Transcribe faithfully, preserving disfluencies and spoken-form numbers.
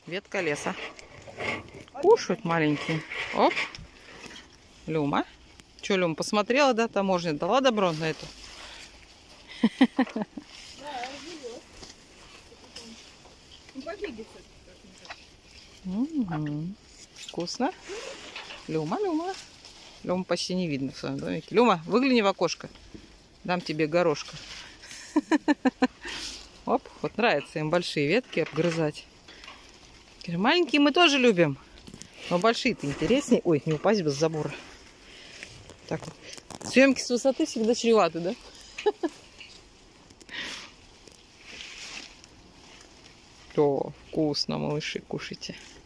Ветка леса. Кушают маленькие. Оп. Люма. Че, Люма, посмотрела, да, таможня? Дала добро на эту? Вкусно. Люма, Люма. Люма почти не видно в своем домике. Люма, выгляни в окошко. Дам тебе горошка. Оп, вот нравится им большие ветки обгрызать. Маленькие мы тоже любим. Но большие-то интереснее. Ой, не упасть бы с забора. Так вот. Съемки с высоты всегда чреваты, да? О, вкусно, малыши, кушайте.